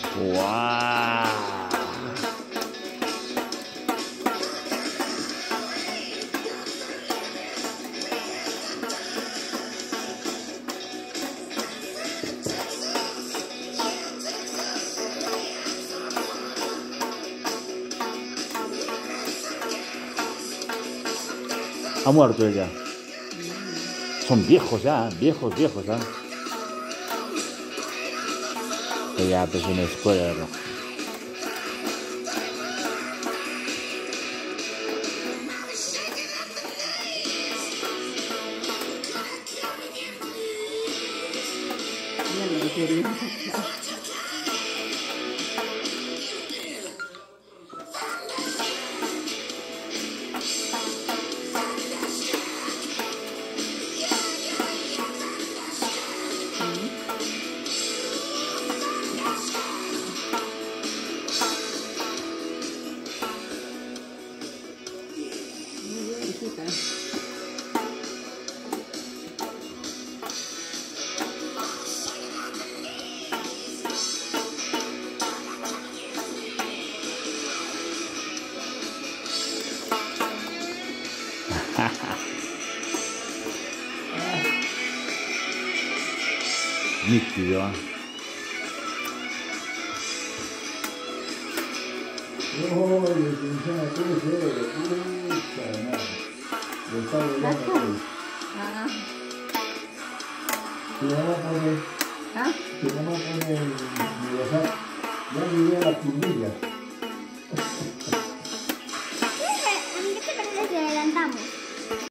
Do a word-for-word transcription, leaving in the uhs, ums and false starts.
¡Guau! Ha muerto ella. Son viejos ya, viejos, viejos ya. Que ya pues una escuela, ¿no? Ya lo quería. Nítido, ¿eh? Oye, funciona todo cero, puta madre. Lo está volviendo todo. Ah, Tu mamá pone, ah, tu mamá pone en mi WhatsApp, ya vivió la pulmilla. ¿A mí qué te parece si adelantamos?